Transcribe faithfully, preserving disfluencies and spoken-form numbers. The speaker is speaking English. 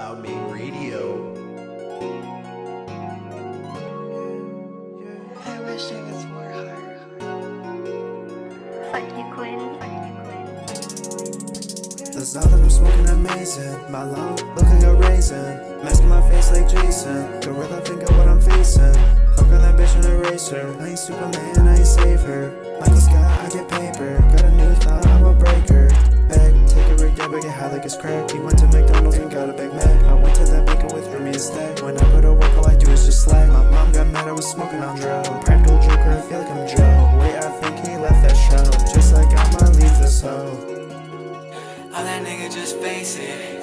Cloudmane Radio. I wish it was more hard. Fuck you, Quinn. The thought that I'm smoking amazing. My lung look like a raisin. Masking my face like Jason. Gorilla think of what I'm facing. Fuck on that bitch in a racer. I ain't Superman, I ain't save her. Michael Scott, I get paper. Got a new thought, I'm a breaker. Bag, take a rig, yeah, but get high like it's crack. He went to McDonald's and got a Big Mac. I went to that baker with me instead. When I go to work, all I do is just slack. My mom got mad, I was smoking on Dro. Impractical Joker, I feel like I'm Joe. Wait, I think he left that show. Just like I'ma leave this hoe. All that nigga just face it.